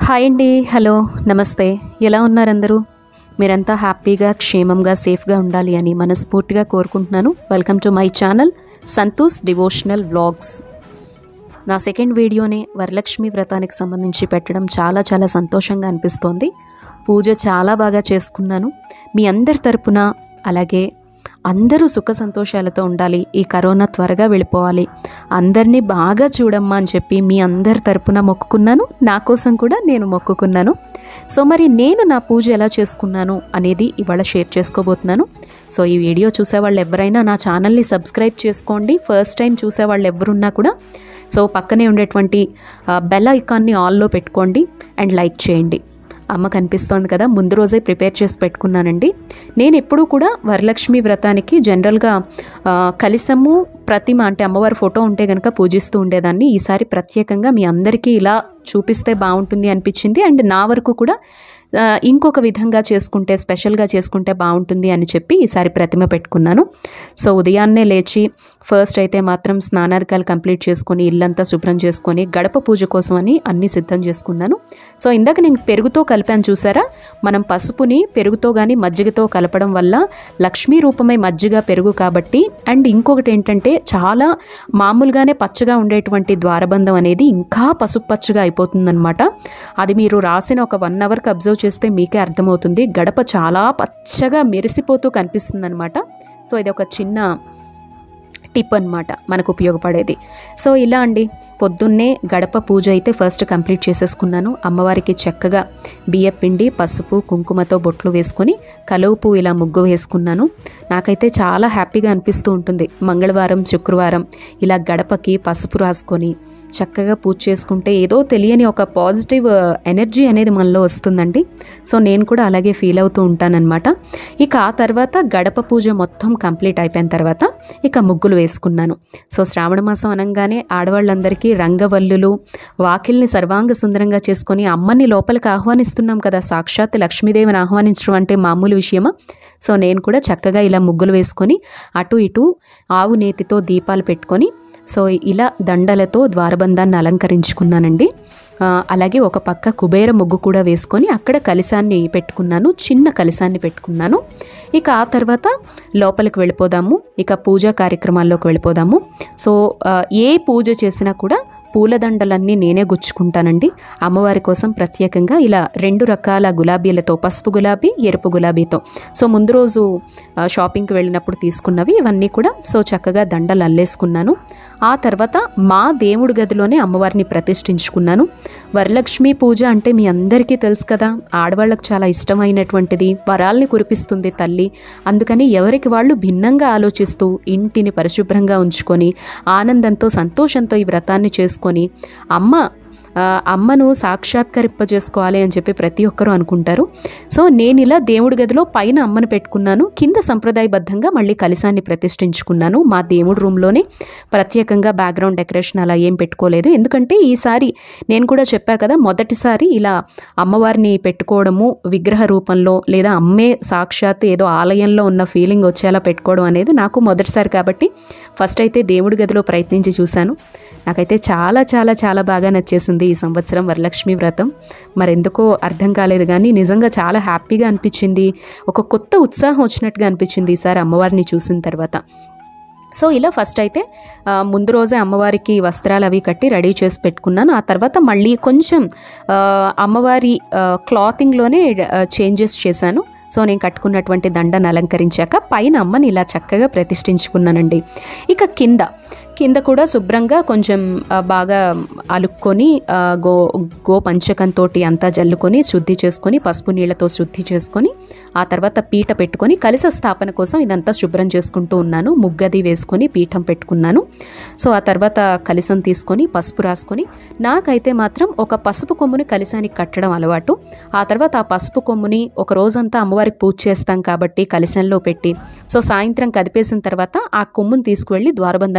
Hi అండి, hello, నమస్తే. ఎలా ఉన్నారు అందరూ? మీరంతా హ్యాపీగా, క్షేమంగా, సేఫ్గా ఉండాలి అని మనస్ఫూర్తిగా కోరుకుంటున్నాను. Welcome to my channel Santosh devotional vlogs. నా సెకండ్ వీడియోనే వరలక్ష్మి వ్రతానికి సంబంధించి పెట్టడం చాలా సంతోషంగా అనిపిస్తోంది. పూజ చాలా బాగా చేసుకున్నాను. మీ అందరి తరపున అలాగే అందరూ సుఖ సంతోషాలతో ఉండాలి, ఈ కరోనా త్వరగా వెళ్ళిపోవాలి, అందరినీ బాగా చూడమ్మా అని చెప్పి మీ అందరి తరపున మొక్కుకున్నాను. నా కోసం కూడా నేను మొక్కుకున్నాను. సో మరి నేను నా పూజ ఎలా చేసుకున్నాను అనేది ఇవాళ షేర్ చేసుకోబోతున్నాను. సో ఈ వీడియో చూసేవాళ్ళు ఎవరైనా నా ఛానల్ని సబ్స్క్రైబ్ చేసుకోండి. ఫస్ట్ టైం చూసేవాళ్ళు ఎవరున్నా కూడా సో పక్కనే ఉండేటువంటి బెల్ ఐకాన్ని ఆల్లో పెట్టుకోండి అండ్ లైక్ చేయండి. అమ్మ కనిపిస్తోంది కదా, ముందు రోజే ప్రిపేర్ చేసి పెట్టుకున్నానండి. నేను ఎప్పుడూ కూడా వరలక్ష్మి వ్రతానికి జనరల్గా కలశము, ప్రతిమ అంటే అమ్మవారి ఫోటో ఉంటే కనుక పూజిస్తూ ఉండేదాన్ని. ఈసారి ప్రత్యేకంగా మీ అందరికీ ఇలా చూపిస్తే బాగుంటుంది అనిపించింది. అండ్ నా వరకు కూడా ఇంకొక విధంగా చేసుకుంటే, స్పెషల్గా చేసుకుంటే బాగుంటుంది అని చెప్పి ఈసారి ప్రతిమ పెట్టుకున్నాను. సో ఉదయాన్నే లేచి ఫస్ట్ అయితే మాత్రం స్నానాధికాలు కంప్లీట్ చేసుకొని ఇల్లంతా శుభ్రం చేసుకొని గడప పూజ కోసం అని అన్నీ సిద్ధం చేసుకున్నాను. సో ఇందాక నేను పెరుగుతో కలిపాను చూసారా, మనం పసుపుని పెరుగుతో కానీ మజ్జిగతో కలపడం వల్ల లక్ష్మీ రూపమై మజ్జిగ పెరుగు కాబట్టి. అండ్ ఇంకొకటి ఏంటంటే చాలా మామూలుగానే పచ్చగా ఉండేటువంటి ద్వారబంధం అనేది ఇంకా పసుపు పచ్చగా అయిపోతుందన్నమాట. అది మీరు రాసిన ఒక 1 అవర్కి అబ్జర్వ్ చేస్తే మీకే అర్థమవుతుంది. గడప చాలా పచ్చగా మెరిసిపోతూ కనిపిస్తుంది అనమాట. సో ఇది ఒక చిన్న టిప్ అనమాట మనకు ఉపయోగపడేది. సో ఇలా అండి, పొద్దున్నే గడప పూజ అయితే ఫస్ట్ కంప్లీట్ చేసేసుకున్నాను. అమ్మవారికి చక్కగా బియ్యపిండి, పసుపు, కుంకుమతో బొట్లు వేసుకొని కలువు ఇలా ముగ్గు వేసుకున్నాను. నాకైతే చాలా హ్యాపీగా అనిపిస్తూ ఉంటుంది. మంగళవారం, శుక్రవారం ఇలా గడపకి పసుపు రాసుకొని చక్కగా పూజ చేసుకుంటే ఏదో తెలియని ఒక పాజిటివ్ ఎనర్జీ అనేది మనలో వస్తుందండి. సో నేను కూడా అలాగే ఫీల్ అవుతూ ఉంటానన్నమాట. ఇక ఆ తర్వాత గడప పూజ మొత్తం కంప్లీట్ అయిపోయిన తర్వాత ఇక ముగ్గులు వేసుకున్నాను. సో శ్రావణ మాసం అనగానే ఆడవాళ్ళందరికీ రంగవల్లులు, వాకిల్ని సర్వాంగ సుందరంగా చేసుకొని అమ్మని లోపలికి ఆహ్వానిస్తున్నాం కదా. సాక్షాత్ లక్ష్మీదేవిని ఆహ్వానించడం అంటే మామూలు విషయమా? సో నేను కూడా చక్కగా ఇలా ముగ్గులు వేసుకొని అటు ఇటు ఆవు నేతితో దీపాలు పెట్టుకొని సో ఇలా దండలతో ద్వారబంధాన్ని అలంకరించుకున్నానండి. అలాగే ఒక పక్క కుబేర ముగ్గు కూడా వేసుకొని అక్కడ కలశాన్ని పెట్టుకున్నాను, చిన్న కలశాన్ని పెట్టుకున్నాను. ఇక ఆ తర్వాత లోపలికి వెళ్ళిపోదాము, ఇక పూజా కార్యక్రమాల్లోకి వెళ్ళిపోదాము. సో ఏ పూజ చేసినా కూడా పూలదండలన్నీ నేనే గుచ్చుకుంటానండి. అమ్మవారి కోసం ప్రత్యేకంగా ఇలా 2 రకాల గులాబీలతో, పసుపు గులాబీ, ఎరుపు గులాబీతో సో ముందు రోజు షాపింగ్కి వెళ్ళినప్పుడు తీసుకున్నవి ఇవన్నీ కూడా సో చక్కగా దండలు అల్లేసుకున్నాను. ఆ తర్వాత మా దేవుడి గదిలోనే అమ్మవారిని ప్రతిష్ఠించుకున్నాను. వరలక్ష్మి పూజ అంటే మీ అందరికీ తెలుసు కదా, ఆడవాళ్ళకు చాలా ఇష్టమైనటువంటిది, వరాల్ని కురిపిస్తుంది తల్లి. అందుకని ఎవరికి వాళ్ళు భిన్నంగా ఆలోచిస్తూ ఇంటిని పరిశుభ్రంగా ఉంచుకొని ఆనందంతో, సంతోషంతో ఈ వ్రతాన్ని చేసుకొని అమ్మను సాక్షాత్కరింపజేసుకోవాలి అని చెప్పి ప్రతి ఒక్కరూ అనుకుంటారు. సో నేను ఇలా దేవుడి గదిలో పైన అమ్మను పెట్టుకున్నాను, కింద సంప్రదాయబద్ధంగా మళ్ళీ కలశాన్ని ప్రతిష్ఠించుకున్నాను. మా దేవుడి రూమ్లోనే ప్రత్యేకంగా బ్యాక్గ్రౌండ్ డెకరేషన్ అలా ఏం పెట్టుకోలేదు. ఎందుకంటే ఈసారి నేను కూడా చెప్పా కదా, మొదటిసారి ఇలా అమ్మవారిని పెట్టుకోవడము విగ్రహ రూపంలో లేదా అమ్మే సాక్షాత్ ఏదో ఆలయంలో ఉన్న ఫీలింగ్ వచ్చేలా పెట్టుకోవడం అనేది నాకు మొదటిసారి కాబట్టి ఫస్ట్ అయితే దేవుడి గదిలో ప్రయత్నించి చూశాను. నాకైతే చాలా బాగా నచ్చేసింది ఈ సంవత్సరం వరలక్ష్మి వ్రతం. మరెందుకో అర్థం కాలేదు కానీ నిజంగా చాలా హ్యాపీగా అనిపించింది. ఒక కొత్త ఉత్సాహం వచ్చినట్టుగా అనిపించింది ఈసారి అమ్మవారిని చూసిన తర్వాత. సో ఇలా ఫస్ట్ అయితే ముందు రోజే అమ్మవారికి వస్త్రాలు అవి కట్టి రెడీ చేసి పెట్టుకున్నాను. ఆ తర్వాత మళ్ళీ కొంచెం అమ్మవారి క్లాతింగ్లోనే చేంజెస్ చేశాను. సో నేను కట్టుకున్నటువంటి దండను అలంకరించాక పైన అమ్మని ఇలా చక్కగా ప్రతిష్ఠించుకున్నానండి. ఇక కింద కూడా శుభ్రంగా కొంచెం బాగా అలుక్కొని గో పంచకంతో అంతా జల్లుకొని శుద్ధి చేసుకొని పసుపు నీళ్లతో శుద్ధి చేసుకొని ఆ తర్వాత పీట పెట్టుకొని కలశ స్థాపన కోసం ఇదంతా శుభ్రం చేసుకుంటూ ఉన్నాను. ముగ్గది వేసుకొని పీఠం పెట్టుకున్నాను. సో ఆ తర్వాత కలశం తీసుకొని పసుపు రాసుకొని, నాకైతే మాత్రం ఒక పసుపు కొమ్ముని కలశానికి కట్టడం అలవాటు. ఆ తర్వాత ఆ పసుపు కొమ్ముని ఒక రోజంతా అమ్మవారికి పూజ చేస్తాం కాబట్టి కలశంలో పెట్టి సో సాయంత్రం కదిపేసిన తర్వాత ఆ కొమ్ముని తీసుకువెళ్ళి ద్వారబంధానికి కట్టుకుంటాను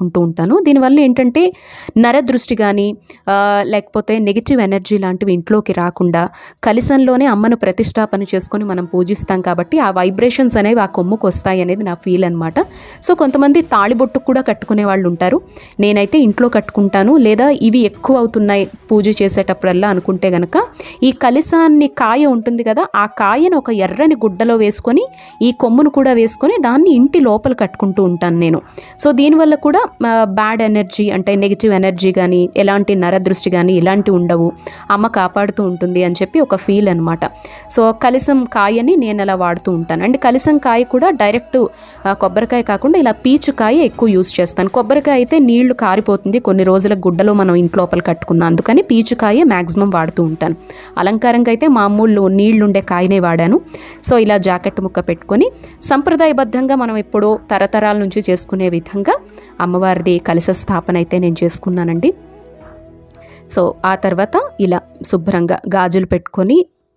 చేసుకుంటూ ఉంటాను. దీనివల్ల ఏంటంటే నరదృష్టి కానీ లేకపోతే నెగిటివ్ ఎనర్జీ లాంటివి ఇంట్లోకి రాకుండా కలశంలోనే అమ్మను ప్రతిష్టాపన చేసుకొని మనం పూజిస్తాం కాబట్టి ఆ వైబ్రేషన్స్ అనేవి ఆ కొమ్ముకు వస్తాయి అనేది నా ఫీల్ అనమాట. సో కొంతమంది తాళిబొట్టుకు కూడా కట్టుకునే వాళ్ళు ఉంటారు. నేనైతే ఇంట్లో కట్టుకుంటాను. లేదా ఇవి ఎక్కువ అవుతున్నాయి పూజ చేసేటప్పుడల్లా అనుకుంటే గనక ఈ కలశాన్ని కాయ ఉంటుంది కదా, ఆ కాయను ఒక ఎర్రని గుడ్డలో వేసుకొని ఈ కొమ్మును కూడా వేసుకొని దాన్ని ఇంటి లోపల కట్టుకుంటూ ఉంటాను నేను. సో దీనివల్ల కూడా బ్యాడ్ ఎనర్జీ అంటే నెగిటివ్ ఎనర్జీ కానీ ఎలాంటి నరదృష్టి కానీ ఇలాంటివి ఉండవు, అమ్మ కాపాడుతూ ఉంటుంది అని చెప్పి ఒక ఫీల్ అనమాట. సో కలశం కాయని నేను అలా వాడుతూ ఉంటాను. అండ్ కలశం కాయ కూడా డైరెక్ట్ కొబ్బరికాయ కాకుండా ఇలా పీచు కాయ ఎక్కువ యూజ్ చేస్తాను. కొబ్బరికాయ అయితే నీళ్లు కారిపోతుంది కొన్ని రోజుల గుడ్డలో మనం ఇంట్లోపల కట్టుకున్నాం, అందుకని పీచు కాయ మ్యాక్సిమం వాడుతూ ఉంటాను. అలంకారంగా అయితే మామూలు నీళ్లుండే కాయనే వాడాను. సో ఇలా జాకెట్ ముక్క పెట్టుకొని సంప్రదాయబద్ధంగా మనం ఎప్పుడో తరతరాల నుంచి చేసుకునే విధంగా అమ్మవారిది కలశ స్థాపన అయితే నేను చేసుకున్నానండి. సో ఆ తర్వాత ఇలా శుభ్రంగా గాజులు పెట్టుకొని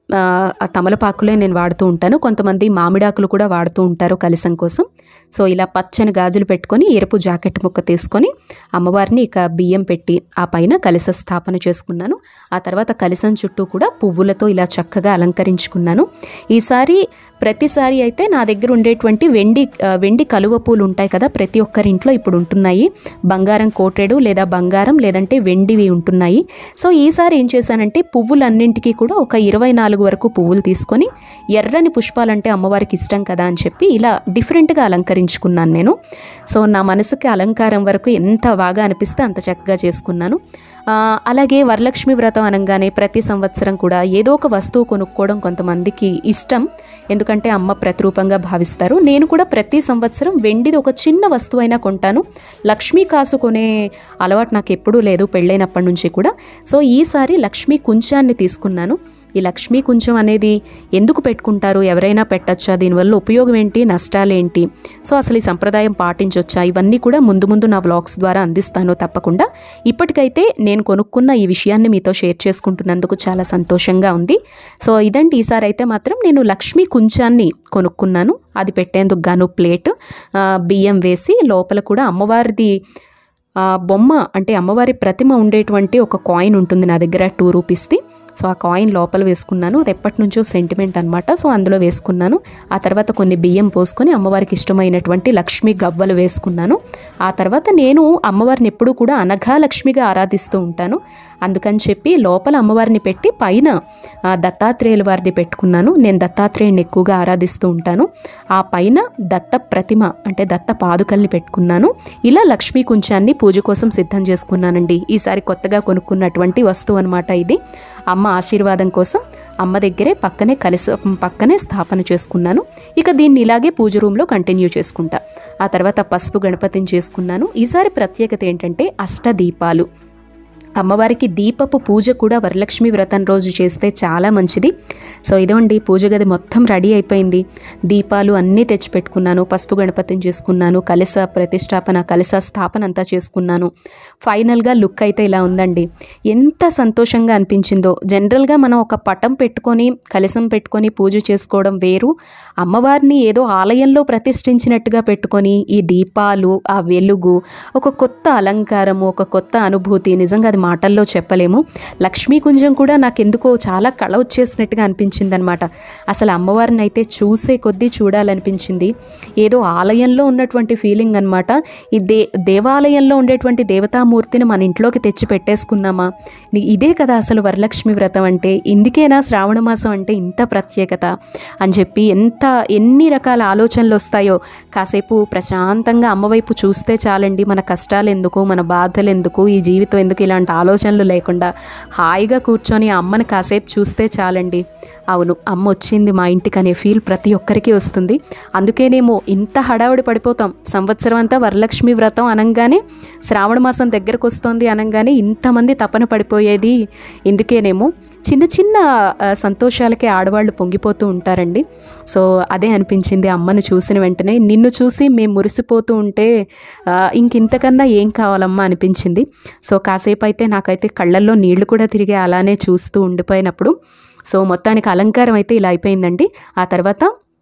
ఆ తమలపాకులే నేను వాడుతూ ఉంటాను. కొంతమంది మామిడాకులు కూడా వాడుతూ ఉంటారు కలశం కోసం. సో ఇలా పచ్చని గాజులు పెట్టుకొని ఎరుపు జాకెట్ ముక్క తీసుకొని అమ్మవారిని ఇక బియ్యం పెట్టి ఆ పైన కలశ స్థాపన చేసుకున్నాను. ఆ తర్వాత కలశం చుట్టూ కూడా పువ్వులతో ఇలా చక్కగా అలంకరించుకున్నాను. ఈసారి ప్రతిసారి అయితే నా దగ్గర ఉండేటువంటి వెండి కలువ పూలు ఉంటాయి కదా, ప్రతి ఒక్కరింట్లో ఇప్పుడు ఉంటున్నాయి. బంగారం కోటెడు లేదా బంగారం లేదంటే వెండివి ఉంటున్నాయి. సో ఈసారి ఏం చేశానంటే పువ్వులన్నింటికీ కూడా ఒక 24 వరకు పువ్వులు తీసుకొని ఎర్రని పుష్పాలంటే అమ్మవారికి ఇష్టం కదా అని చెప్పి ఇలా డిఫరెంట్గా అలంకరించుకున్నాను నేను. సో నా మనసుకి అలంకారం వరకు ఎంత బాగా అనిపిస్తే అంత చక్కగా చేసుకున్నాను. అలాగే వరలక్ష్మి వ్రతం అనగానే ప్రతి సంవత్సరం కూడా ఏదో ఒక వస్తువు కొనుక్కోవడం కొంతమందికి ఇష్టం, ఎందుకంటే అమ్మ ప్రతిరూపంగా భావిస్తారు. నేను కూడా ప్రతి సంవత్సరం వెండిది ఒక చిన్న వస్తువైనా కొంటాను. లక్ష్మీ కాసు కొనే అలవాటు నాకు ఎప్పుడూ లేదు పెళ్ళైనప్పటి నుంచి కూడా. సో ఈసారి లక్ష్మీ కుంచాన్ని తీసుకున్నాను. ఈ లక్ష్మీ కుంచం అనేది ఎందుకు పెట్టుకుంటారు, ఎవరైనా పెట్టచ్చా, దీనివల్ల ఉపయోగం ఏంటి, నష్టాలేంటి, సో అసలు ఈ సంప్రదాయం పాటించొచ్చా, ఇవన్నీ కూడా ముందు నా వ్లాగ్స్ ద్వారా అందిస్తాను తప్పకుండా. ఇప్పటికైతే నేను కొనుక్కున్న ఈ విషయాన్ని మీతో షేర్ చేసుకుంటున్నందుకు చాలా సంతోషంగా ఉంది. సో ఇదండి, ఈసారి అయితే మాత్రం నేను లక్ష్మీ కుంచాన్ని కొనుక్కున్నాను. అది పెట్టేందుకు గాను ప్లేట్, బియ్యం వేసి లోపల కూడా అమ్మవారిది బొమ్మ అంటే అమ్మవారి ప్రతిమ ఉండేటువంటి ఒక కాయిన్ ఉంటుంది నా దగ్గర 2 రూపీస్ది. సో ఆ కాయిన్ లోపల వేసుకున్నాను. అది ఎప్పటి నుంచో సెంటిమెంట్ అనమాట. సో అందులో వేసుకున్నాను. ఆ తర్వాత కొన్ని బియ్యం పోసుకొని అమ్మవారికి ఇష్టమైనటువంటి లక్ష్మీ గవ్వలు వేసుకున్నాను. ఆ తర్వాత నేను అమ్మవారిని ఎప్పుడూ కూడా అనఘా లక్ష్మిగా ఆరాధిస్తూ ఉంటాను. అందుకని చెప్పి లోపల అమ్మవారిని పెట్టి పైన దత్తాత్రేయుల వారిది పెట్టుకున్నాను. నేను దత్తాత్రేయుని ఎక్కువగా ఆరాధిస్తూ ఉంటాను. ఆ పైన దత్త ప్రతిమ అంటే దత్త పాదుకల్ని పెట్టుకున్నాను. ఇలా లక్ష్మీ కుంచాన్ని పూజ కోసం సిద్ధం చేసుకున్నానండి. ఈసారి కొత్తగా కొనుక్కున్నటువంటి వస్తువు అనమాట ఇది. అమ్మ ఆశీర్వాదం కోసం అమ్మ దగ్గరే పక్కనే స్థాపన చేసుకున్నాను. ఇక దీన్ని ఇలాగే పూజ రూమ్లో కంటిన్యూ చేసుకుంటా. ఆ తర్వాత పసుపు గణపతిని చేసుకున్నాను. ఈసారి ప్రత్యేకత ఏంటంటే అష్టదీపాలు. అమ్మవారికి దీపపు పూజ కూడా వరలక్ష్మి వ్రతం రోజు చేస్తే చాలా మంచిది. సో ఇదండి, పూజ గది మొత్తం రెడీ అయిపోయింది. దీపాలు అన్నీ తెచ్చిపెట్టుకున్నాను, పసుపు గణపతిని చేసుకున్నాను, కలశ ప్రతిష్టాపన కలశ స్థాపన అంతా చేసుకున్నాను. ఫైనల్గా లుక్ అయితే ఇలా ఉందండి. ఎంత సంతోషంగా అనిపించిందో. జనరల్గా మనం ఒక పటం పెట్టుకొని కలశం పెట్టుకొని పూజ చేసుకోవడం వేరు, అమ్మవారిని ఏదో ఆలయంలో ప్రతిష్ఠించినట్టుగా పెట్టుకొని ఈ దీపాలు, ఆ వెలుగు, ఒక కొత్త అలంకారము, ఒక కొత్త అనుభూతి. నిజంగా అది మాటల్లో చెప్పలేము. లక్ష్మీ కుంజం కూడా నాకెందుకో చాలా కళ వచ్చేసినట్టుగా అనిపించింది అనమాట. అసలు అమ్మవారిని అయితే చూసే కొద్దీ చూడాలనిపించింది. ఏదో ఆలయంలో ఉన్నటువంటి ఫీలింగ్ అనమాట. ఈ దేవాలయంలో ఉండేటువంటి దేవతామూర్తిని మన ఇంట్లోకి తెచ్చి పెట్టేసుకున్నామా, ఇదే కదా అసలు వరలక్ష్మి వ్రతం అంటే. ఇందుకేనా శ్రావణ మాసం అంటే ఇంత ప్రత్యేకత అని చెప్పి ఎన్ని రకాల ఆలోచనలు వస్తాయో. కాసేపు ప్రశాంతంగా అమ్మవైపు చూస్తే చాలండి, మన కష్టాలు ఎందుకు, మన బాధలు ఎందుకు, ఈ జీవితం ఎందుకు, ఇలాంటి ఆలోచనలు లేకుండా హాయిగా కూర్చొని అమ్మని కాసేపు చూస్తే చాలండి. అవును, అమ్మ వచ్చింది మా ఇంటికి అనే ఫీల్ ప్రతి ఒక్కరికి వస్తుంది. అందుకేనేమో ఇంత హడావుడి పడిపోతాం. సంవత్సరం అంతా వరలక్ష్మి వ్రతం అనగానే, శ్రావణ మాసం దగ్గరకు వస్తుంది అనగానే ఇంతమంది తపన పడిపోయేది ఇందుకేనేమో. చిన్న చిన్న సంతోషాలకే ఆడవాళ్ళు పొంగిపోతూ ఉంటారండి. సో అదే అనిపించింది అమ్మను చూసిన వెంటనే. నిన్ను చూసి మేము మురిసిపోతూ ఉంటే ఇంకింతకన్నా ఏం కావాలమ్మా అనిపించింది. సో కాసేపు అయితే నాకైతే కళ్ళల్లో నీళ్లు కూడా తిరిగి అలానే చూస్తూ ఉండిపోయినప్పుడు. సో మొత్తానికి అలంకారం అయితే ఇలా అయిపోయిందండి. ఆ తర్వాత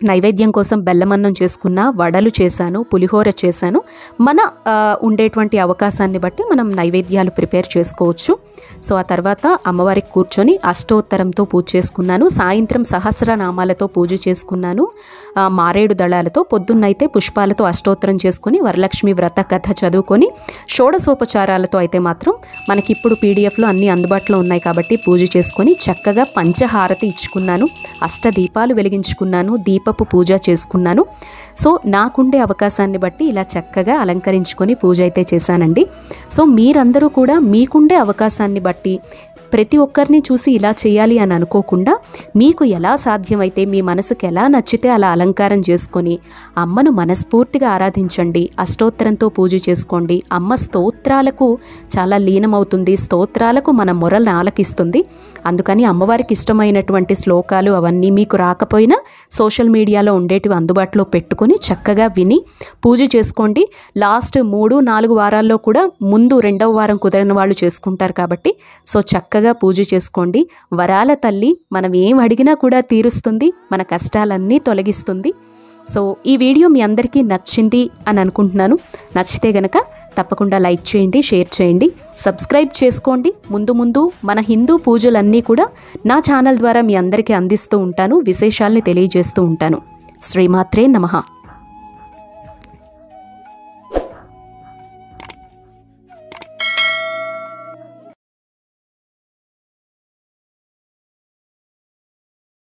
నైవేద్యం కోసం బెల్లమన్నం చేసుకున్న, వడలు చేశాను, పులిహోర చేశాను. మన ఉండేటువంటి అవకాశాన్ని బట్టి మనం నైవేద్యాలు ప్రిపేర్ చేసుకోవచ్చు. సో ఆ తర్వాత అమ్మవారికి కూర్చొని అష్టోత్తరంతో పూజ చేసుకున్నాను. సాయంత్రం సహస్రనామాలతో పూజ చేసుకున్నాను, మారేడు దళాలతో. పొద్దున్నైతే పుష్పాలతో అష్టోత్తరం చేసుకుని వరలక్ష్మి వ్రత కథ చదువుకొని షోడశోపచారాలతో అయితే మాత్రం మనకి ఇప్పుడు పీడిఎఫ్లో అన్నీ అందుబాటులో ఉన్నాయి కాబట్టి పూజ చేసుకొని చక్కగా పంచహారతి ఇచ్చుకున్నాను, అష్టదీపాలు వెలిగించుకున్నాను, దీపపు పూజ చేసుకున్నాను. సో నాకుండే అవకాశాన్ని బట్టి ఇలా చక్కగా అలంకరించుకొని పూజ అయితే చేశానండి. సో మీరందరూ కూడా మీకుండే అవకాశాన్ని బట్టి ప్రతి ఒక్కరిని చూసి ఇలా చేయాలి అని అనుకోకుండా మీకు ఎలా సాధ్యమైతే, మీ మనసుకు ఎలా నచ్చితే అలా అలంకారం చేసుకొని అమ్మను మనస్ఫూర్తిగా ఆరాధించండి. అష్టోత్తరంతో పూజ చేసుకోండి. అమ్మ స్తోత్రాలకు చాలా లీనమవుతుంది, స్తోత్రాలకు మన మొరలను ఆలకిస్తుంది. అందుకని అమ్మవారికి ఇష్టమైనటువంటి శ్లోకాలు అవన్నీ మీకు రాకపోయినా సోషల్ మీడియాలో ఉండేటివి అందుబాటులో పెట్టుకొని చక్కగా విని పూజ చేసుకోండి. లాస్ట్ 3-4 వారాల్లో కూడా ముందు 2వ వారం కుదరని వాళ్ళు చేసుకుంటారు కాబట్టి సో చక్కగా పూజ చేసుకోండి. వరాల తల్లి మనం ఏం అడిగినా కూడా తీరుస్తుంది, మన కష్టాలన్నీ తొలగిస్తుంది. సో ఈ వీడియో మీ అందరికీ నచ్చింది అని అనుకుంటున్నాను. నచ్చితే గనక తప్పకుండా లైక్ చేయండి, షేర్ చేయండి, సబ్స్క్రైబ్ చేసుకోండి. ముందు మన హిందూ పూజలన్నీ కూడా నా ఛానల్ ద్వారా మీ అందరికీ అందిస్తూ ఉంటాను, విశేషాలని తెలియజేస్తూ ఉంటాను. శ్రీమాత్రే నమః.